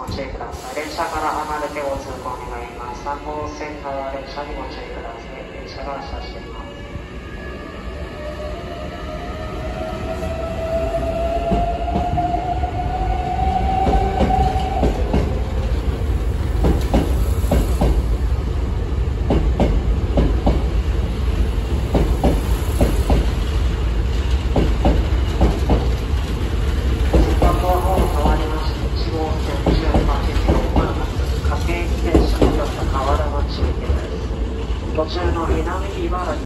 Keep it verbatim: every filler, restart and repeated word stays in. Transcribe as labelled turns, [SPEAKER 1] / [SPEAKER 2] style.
[SPEAKER 1] ご注意ください。電車から離れてご通行願います。さん号線側列車にご注意ください。電車が発車しています。途中の南茨城